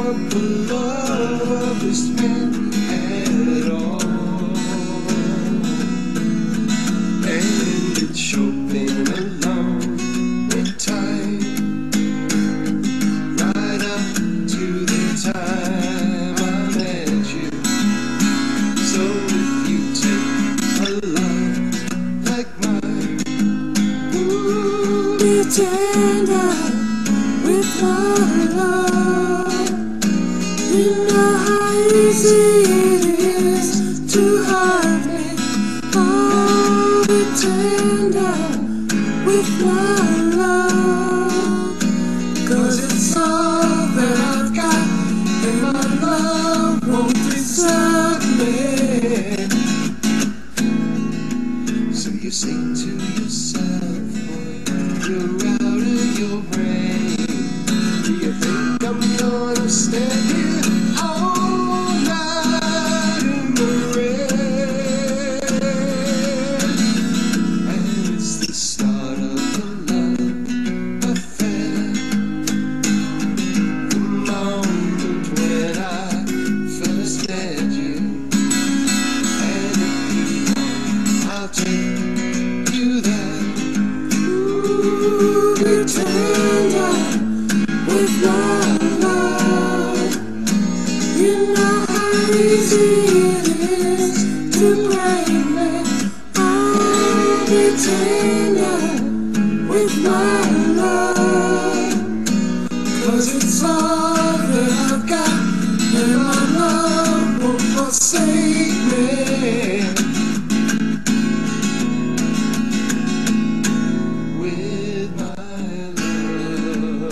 want the love of this man at all. And it's sure been a long time, right up to the time I met you. So if you take a love like mine, be tender with my love. You know how easy it is to hurt me. Oh, be tender with my love, 'cause it's all that I've got, and my love won't desert me. So you sing to yourself, boy, you're out of your brain. Do you think I'm gonna stand here all night in the rain? And it's the start of a love affair, the moment when I first met you. And if you want, I'll take you there. Ooh, be tender with my love. You know how easy it is to break me. Oh, be tender with my love, 'cause it's all that I've got, and my love won't forsake me. With my love,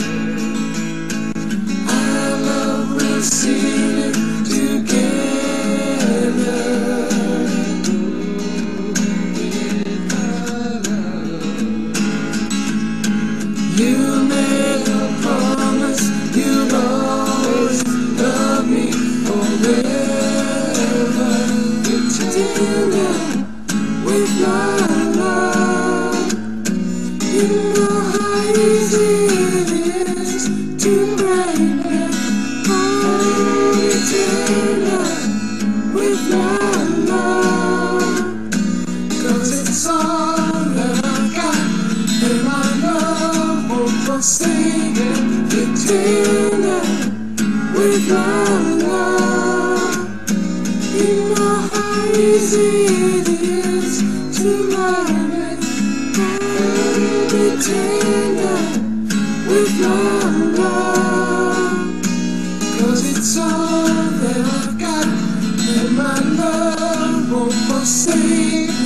our love will seal it together. With my love, you made a promise, you'll always love me forever. You're tender with my love. You know how easy it is to break me. Oh, be tender with my love, 'cause it's all that I've got, and my love won't forsake me. Be tender with my love. You know how easy it is to love me. Oh, be tender with my love, 'cause it's all that I've got, and my love won't forsake me.